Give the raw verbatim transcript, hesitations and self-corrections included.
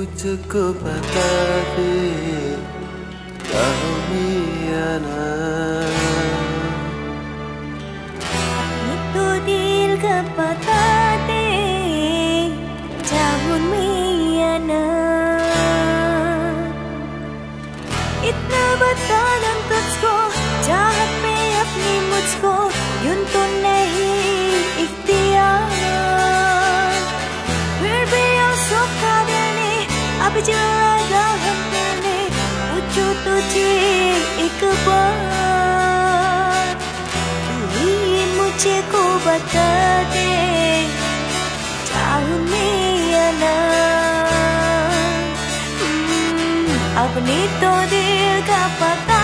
मुझको बता दे Kahumiyana Itu dil ka patate Jahun miyana इतना बताना तुझको चाहत में अपनी मुझको यूं तो नहीं इख्तियार फिर भी आंसू का देने अब जो आया हम करने पूछो तुझे एक बार तू ही मुझे को बता दे चाहूं मैं या ना अपनी तो दिल का पता